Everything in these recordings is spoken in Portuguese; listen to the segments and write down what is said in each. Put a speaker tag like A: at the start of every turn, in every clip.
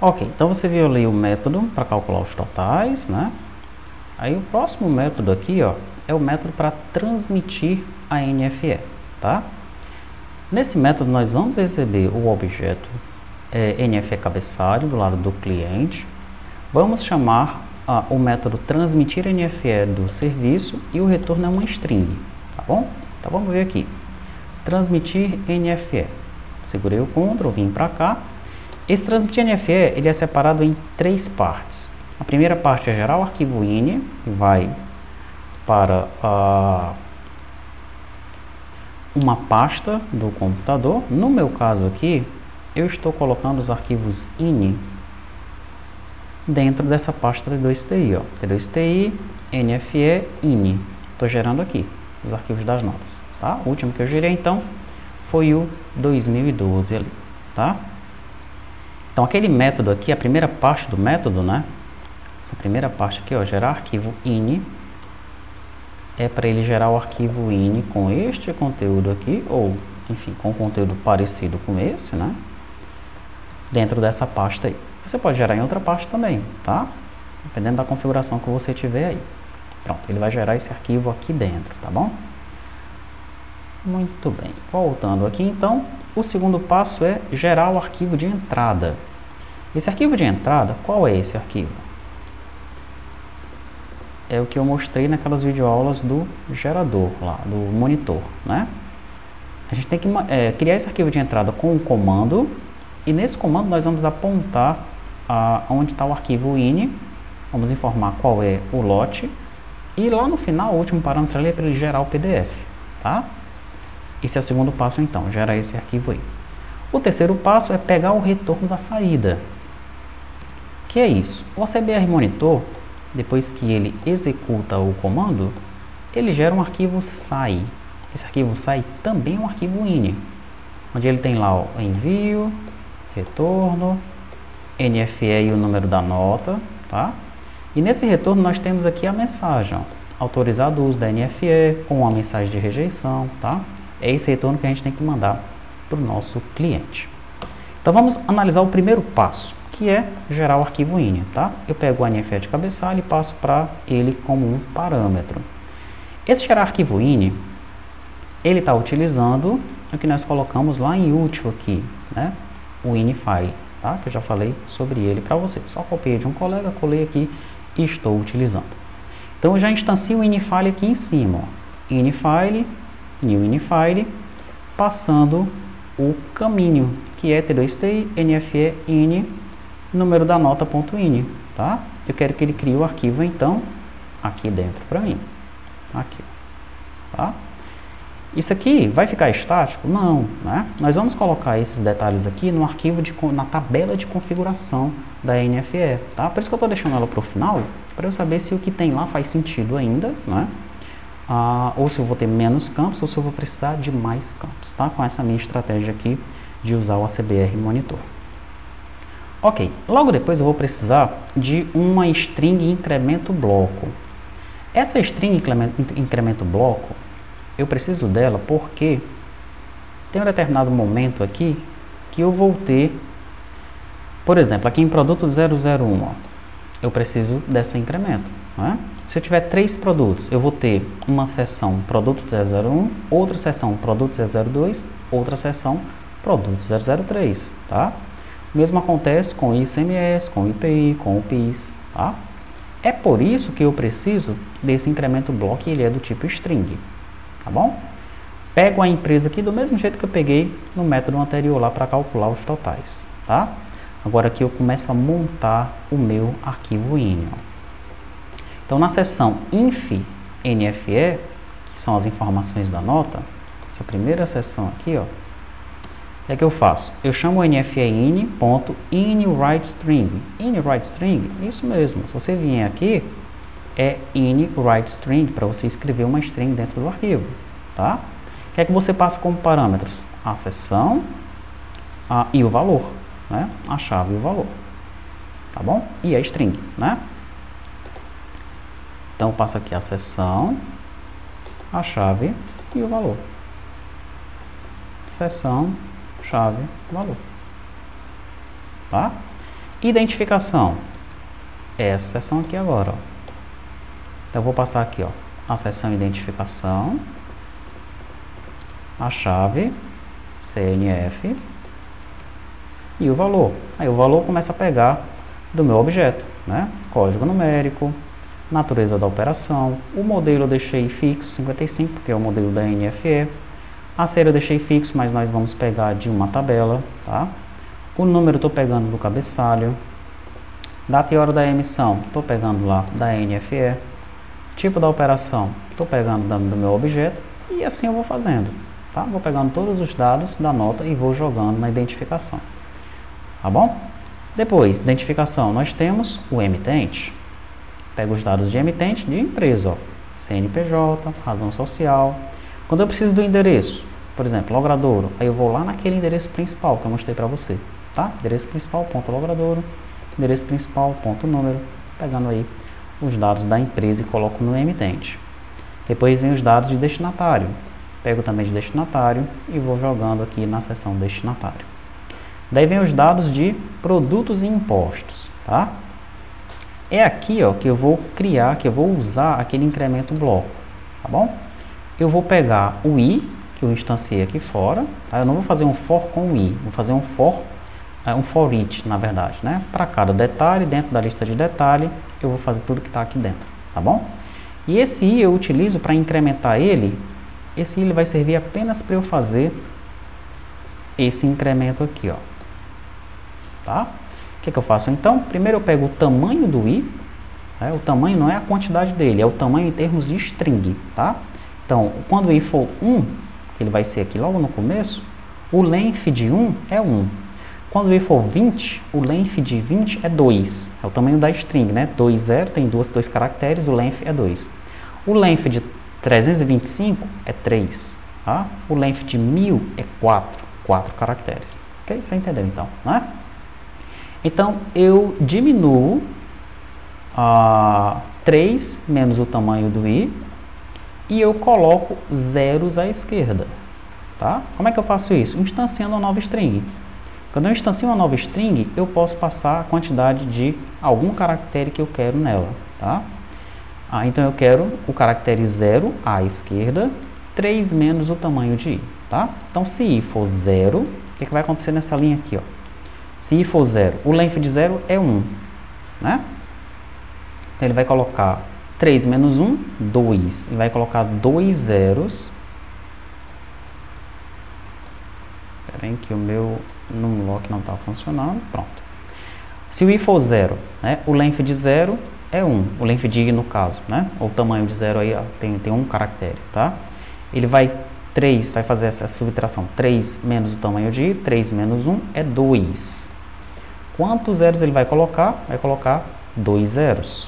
A: Ok, então você viu ali o método para calcular os totais, né? Aí o próximo método aqui, ó, é o método para transmitir a NFE, tá? Nesse método nós vamos receber o objeto NFE cabeçalho do lado do cliente. Vamos chamar o método transmitir NFE do serviço e o retorno é uma string, tá bom? Então vamos ver aqui. Transmitir NFE. Segurei o Ctrl, vim para cá. Esse transmitir NFE ele é separado em 3 partes. A primeira parte é gerar o arquivo ini, que vai para uma pasta do computador. No meu caso aqui, eu estou colocando os arquivos ini dentro dessa pasta T2TI, ó. T2TI, NFE, ini. Estou gerando aqui os arquivos das notas, tá? O último que eu gerei, então, foi o 2012 ali, tá? Então, aquele método aqui, a primeira parte do método, né? Essa primeira parte aqui, ó, gerar arquivo ini, é para ele gerar o arquivo ini com este conteúdo aqui, ou, enfim, com conteúdo parecido com esse, né? Dentro dessa pasta aí. Você pode gerar em outra pasta também, tá? Dependendo da configuração que você tiver aí. Pronto, ele vai gerar esse arquivo aqui dentro, tá bom? Muito bem. Voltando aqui, então, o segundo passo é gerar o arquivo de entrada. Esse arquivo de entrada, qual é esse arquivo? É o que eu mostrei naquelas videoaulas do gerador, lá, do monitor, né? A gente tem que criar esse arquivo de entrada com um comando, e nesse comando nós vamos apontar onde está o arquivo ini, vamos informar qual é o lote, e lá no final, o último parâmetro ali é para ele gerar o PDF, tá? Esse é o segundo passo, então, gerar esse arquivo aí. O terceiro passo é pegar o retorno da saída. Que é isso? O ACBR Monitor, depois que ele executa o comando, ele gera um arquivo SAI. Esse arquivo SAI também é um arquivo ini, onde ele tem lá o envio, retorno, NFE e o número da nota, tá? E nesse retorno nós temos aqui a mensagem, ó, autorizado o uso da NFE com a mensagem de rejeição, tá? É esse retorno que a gente tem que mandar para o nosso cliente. Então vamos analisar o primeiro passo, que é gerar o arquivo ini, tá? Eu pego o NFE de cabeçalho e passo para ele como um parâmetro. Esse gerar arquivo ini, ele está utilizando o que nós colocamos lá em útil aqui, né? O ini-file, tá? Que eu já falei sobre ele para você. Só copiei de um colega, colei aqui e estou utilizando. Então eu já instancio o ini-file aqui em cima, ó. Ini-file, new ini-file, passando o caminho, que é T2TI, NFE, ini, número da nota.ini, tá? Eu quero que ele crie o arquivo, então, aqui dentro para mim. Aqui, tá? Isso aqui vai ficar estático? Não, né? Nós vamos colocar esses detalhes aqui no arquivo, na tabela de configuração da NFE, tá? Por isso que eu estou deixando ela para o final, para eu saber se o que tem lá faz sentido ainda, né? Ou se eu vou ter menos campos, ou se eu vou precisar de mais campos, tá? Com essa minha estratégia aqui de usar o ACBR Monitor. Ok, logo depois eu vou precisar de uma string incremento bloco. Essa string incremento bloco, eu preciso dela porque tem um determinado momento aqui que eu vou ter, por exemplo, aqui em produto 001, ó, eu preciso desse incremento, né? Se eu tiver 3 produtos, eu vou ter uma seção produto 001, outra seção produto 002, outra seção produto 003, tá? O mesmo acontece com o ICMS, com o IPI, com o PIS, tá? É por isso que eu preciso desse incremento bloco e ele é do tipo string, tá bom? Pego a empresa aqui do mesmo jeito que eu peguei no método anterior lá para calcular os totais, tá? Agora aqui eu começo a montar o meu arquivo ini, ó. Então na seção inf NFE, que são as informações da nota, essa primeira seção aqui, ó, o que eu faço? Eu chamo o NFE ini.ini_write_string. Ini_write_string, isso mesmo. Se você vier aqui, é ini_write_string para você escrever uma string dentro do arquivo, tá? O que é que você passa como parâmetros? A seção e o valor, né? A chave e o valor, tá bom? E a string, né? Então eu passo aqui a seção, a chave e o valor. Seção, chave, valor, tá? Identificação. Essa seção aqui agora, ó. Então, eu vou passar aqui, ó, a seção identificação, a chave, CNF e o valor. Aí o valor começa a pegar do meu objeto, né? Código numérico, natureza da operação, o modelo eu deixei fixo, 55, porque é o modelo da NFE. A série eu deixei fixo, mas nós vamos pegar de uma tabela, tá? O número eu estou pegando do cabeçalho. Data e hora da emissão, estou pegando lá da NFE. Tipo da operação, estou pegando do meu objeto e assim eu vou fazendo, tá? Vou pegando todos os dados da nota e vou jogando na identificação, tá bom? Depois, identificação, nós temos o emitente. Pego os dados de emitente de empresa, ó. CNPJ, razão social. Quando eu preciso do endereço, por exemplo, logradouro, aí eu vou lá naquele endereço principal que eu mostrei para você, tá? Endereço principal, ponto logradouro, endereço principal, ponto número, pegando aí os dados da empresa e coloco no emitente. Depois vem os dados de destinatário. Pego também de destinatário e vou jogando aqui na seção destinatário. Daí vem os dados de produtos e impostos, tá? É aqui, ó, que eu vou criar, que eu vou usar aquele incremento bloco, tá bom? Eu vou pegar o i, que eu instanciei aqui fora, tá? Eu não vou fazer um for com o i, vou fazer um for each, na verdade, né? Para cada detalhe, dentro da lista de detalhe, eu vou fazer tudo que está aqui dentro, tá bom? E esse i eu utilizo para incrementar ele. Esse i ele vai servir apenas para eu fazer esse incremento aqui, ó. Tá? O que eu faço então? Primeiro eu pego o tamanho do i, né? O tamanho não é a quantidade dele, é o tamanho em termos de string, tá? Então, quando o i for 1, que ele vai ser aqui logo no começo, o length de 1 é 1. Quando o i for 20, o length de 20 é 2. É o tamanho da string, né? 20 tem dois caracteres, o length é 2. O length de 325 é 3. Tá? O length de 1000 é 4 caracteres. Ok? Você entendeu então, né? Então, eu diminuo 3 menos o tamanho do i e eu coloco zeros à esquerda. Tá? Como é que eu faço isso? Instanciando uma nova string. Quando eu instancio uma nova string, eu posso passar a quantidade de algum caractere que eu quero nela. Tá? Então, eu quero o caractere 0 à esquerda, 3 menos o tamanho de i. Tá? Então, se i for 0, o que vai acontecer nessa linha aqui? Ó? Se i for 0, o length de 0 é 1. Né? Então, ele vai colocar 3 menos 1, 2. Ele vai colocar 2 zeros. Espera aí que o meu numlock não está funcionando. Pronto. Se o i for 0, né, o length de 0 é 1. O length de i, no caso, né? Ou o tamanho de 0 aí, ó, tem um caractere, tá? Ele vai fazer essa subtração. 3 menos o tamanho de i, 3 menos 1 é 2. Quantos zeros ele vai colocar? Vai colocar 2 zeros.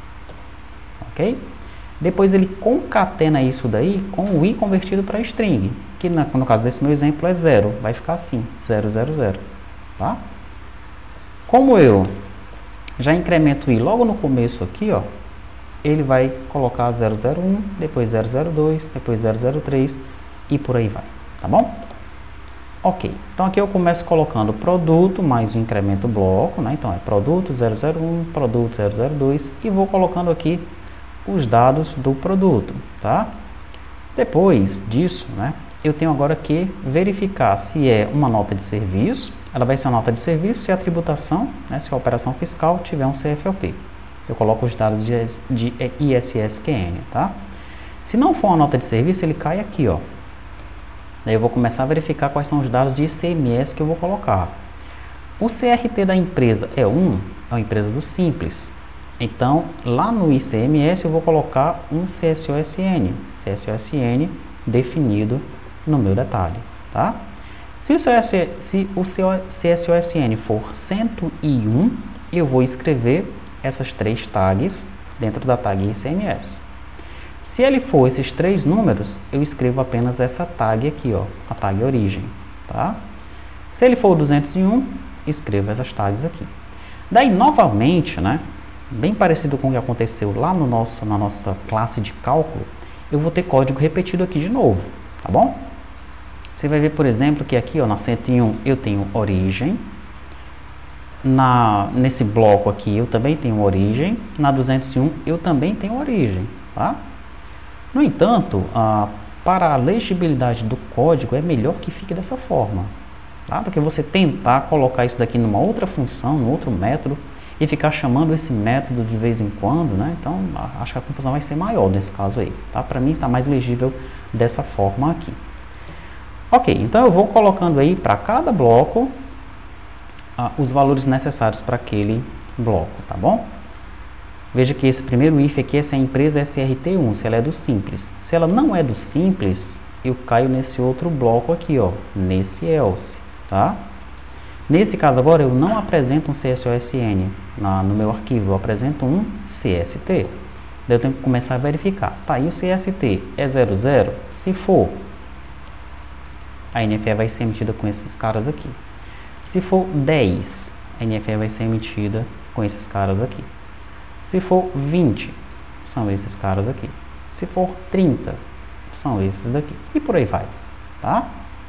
A: Ok? Depois ele concatena isso daí com o i convertido para string, que no caso desse meu exemplo é 0. Vai ficar assim, 0, 0, 0. Tá? Como eu já incremento o i logo no começo aqui, ó, ele vai colocar 001, depois 002, depois 003 e por aí vai. Tá bom? Ok, então aqui eu começo colocando produto mais o incremento bloco, né? Então é produto 001, produto 002 e vou colocando aqui os dados do produto, tá? Depois disso, né, eu tenho agora que verificar se é uma nota de serviço. Ela vai ser uma nota de serviço se a tributação, né, se a operação fiscal tiver um CFOP. Eu coloco os dados de ISSQN, tá? Se não for uma nota de serviço, ele cai aqui, ó. Daí eu vou começar a verificar quais são os dados de ICMS que eu vou colocar. O CRT da empresa é uma empresa do Simples. Então, lá no ICMS eu vou colocar um CSOSN definido no meu detalhe, tá? Se o CSOSN for 101, eu vou escrever essas 3 tags dentro da tag ICMS. Se ele for esses 3 números, eu escrevo apenas essa tag aqui, ó, a tag origem, tá? Se ele for 201, escrevo essas tags aqui. Daí, novamente, né, bem parecido com o que aconteceu lá na nossa classe de cálculo, eu vou ter código repetido aqui de novo, tá bom? Você vai ver, por exemplo, que aqui, ó, na 101 eu tenho origem, Nesse bloco aqui eu também tenho origem, na 201 eu também tenho origem, tá? No entanto, para a legibilidade do código é melhor que fique dessa forma, tá? Do que você tentar colocar isso daqui numa outra função, num outro método, e ficar chamando esse método de vez em quando, né? Então, acho que a confusão vai ser maior nesse caso aí, tá? Para mim está mais legível dessa forma aqui. Ok, então eu vou colocando aí para cada bloco os valores necessários para aquele bloco, tá bom? Veja que esse primeiro if aqui, essa é a empresa SRT1, se ela é do simples. Se ela não é do simples, eu caio nesse outro bloco aqui, ó, nesse else, tá? Nesse caso agora, eu não apresento um CSOSN no meu arquivo, eu apresento um CST. Daí eu tenho que começar a verificar. Tá, e o CST é 00? Se for, a NFE vai ser emitida com esses caras aqui. Se for 10, a NFE vai ser emitida com esses caras aqui. Se for 20, são esses caras aqui. Se for 30, são esses daqui. E por aí vai, tá?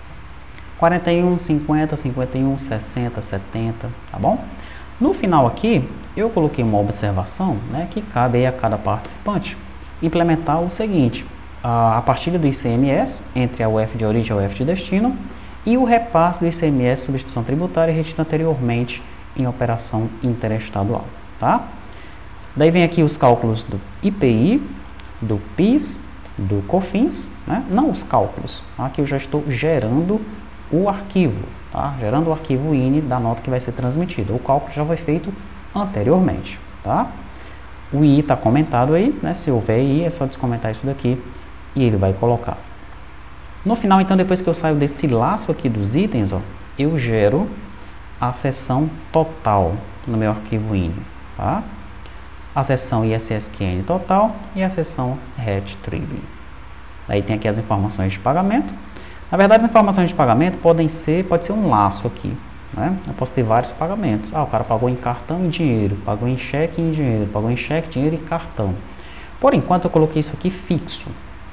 A: 41, 50, 51, 60, 70, tá bom? No final aqui, eu coloquei uma observação, né, que cabe aí a cada participante implementar o seguinte: a partilha do ICMS entre a UF de origem e a UF de destino e o repasse do ICMS substituição tributária retido anteriormente em operação interestadual, tá? Daí vem aqui os cálculos do IPI, do PIS, do COFINS, né? Não os cálculos, aqui eu já estou gerando o arquivo, tá? Gerando o arquivo INI da nota que vai ser transmitida. O cálculo já foi feito anteriormente, tá? O I está comentado aí, né? Se houver I, é só descomentar isso daqui e ele vai colocar. No final, então, depois que eu saio desse laço aqui dos itens, ó, eu gero a seção total no meu arquivo INI, tá? A seção ISSQN total e a seção RET-TRIB. Aí tem aqui as informações de pagamento. Na verdade, as informações de pagamento pode ser um laço aqui, né? Eu posso ter vários pagamentos. O cara pagou em cartão e dinheiro, pagou em cheque e dinheiro, pagou em cheque, dinheiro e cartão. Por enquanto, eu coloquei isso aqui fixo,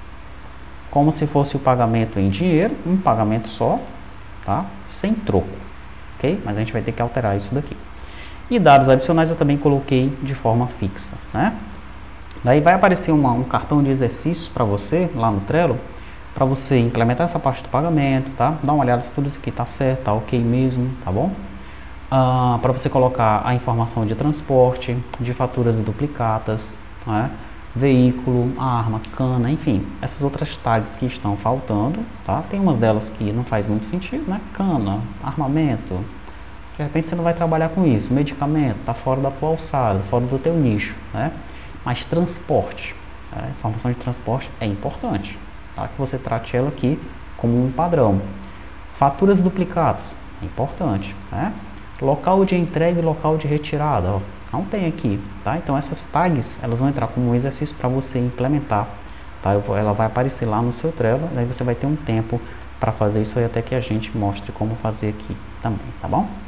A: como se fosse o pagamento em dinheiro, um pagamento só, tá? Sem troco, ok? Mas a gente vai ter que alterar isso daqui. E dados adicionais eu também coloquei de forma fixa, né? Daí vai aparecer um cartão de exercícios para você lá no Trello, para você implementar essa parte do pagamento, tá? Dá uma olhada se tudo isso aqui tá certo, tá ok mesmo, tá bom? Para você colocar a informação de transporte, de faturas duplicadas, né? Veículo, arma, cana, enfim, essas outras tags que estão faltando, tá? Tem umas delas que não faz muito sentido, né? Cana, armamento, de repente você não vai trabalhar com isso. Medicamento, tá fora da tua alçada, fora do teu nicho, né? Mas transporte, informação de transporte é importante, tá? Que você trate ela aqui como um padrão. Faturas duplicadas, é importante, né? Local de entrega e local de retirada, ó, não tem aqui, tá? Então essas tags, elas vão entrar como um exercício para você implementar, tá? Ela vai aparecer lá no seu Trello, daí você vai ter um tempo para fazer isso aí até que a gente mostre como fazer aqui também, tá bom?